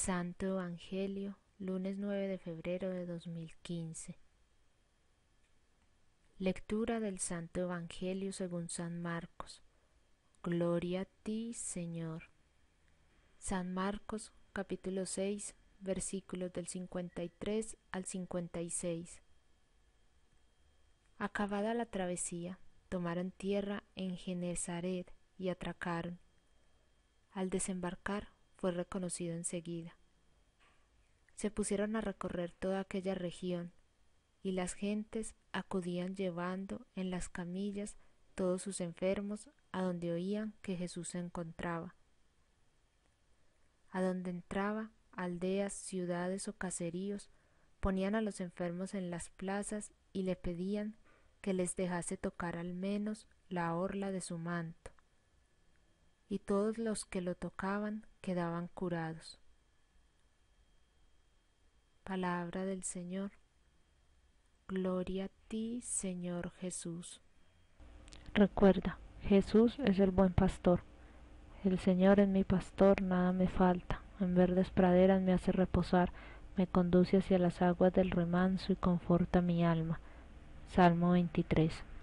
Santo Evangelio, lunes 9 de febrero de 2015. Lectura del Santo Evangelio según San Marcos. Gloria a ti, Señor. San Marcos, capítulo 6, versículos del 53 al 56. Acabada la travesía, tomaron tierra en Genesaret y atracaron. Al desembarcar, fue reconocido enseguida. Se pusieron a recorrer toda aquella región, y las gentes acudían llevando en las camillas todos sus enfermos a donde oían que Jesús se encontraba. A donde entraba, aldeas, ciudades o caseríos, ponían a los enfermos en las plazas y le pedían que les dejase tocar al menos la orla de su manto. Y todos los que lo tocaban quedaban curados. Palabra del Señor. Gloria a ti, Señor Jesús. Recuerda, Jesús es el buen pastor. El Señor es mi pastor, nada me falta. En verdes praderas me hace reposar, me conduce hacia las aguas del remanso y conforta mi alma. Salmo 23.